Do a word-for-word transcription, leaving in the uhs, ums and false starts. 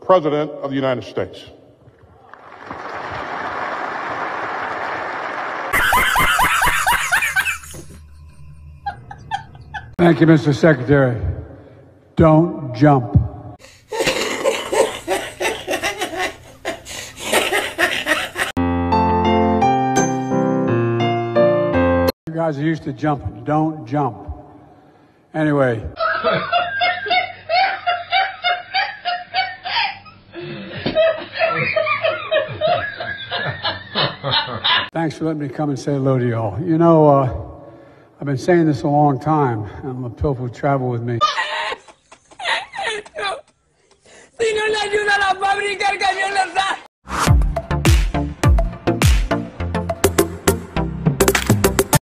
President of the United States. Thank you, Mister Secretary. Don't jump. You guys are used to jumping. Don't jump. Anyway. Thanks for letting me come and say hello to y'all. You know, uh, I've been saying this a long time, and I'm a pill will travel with me.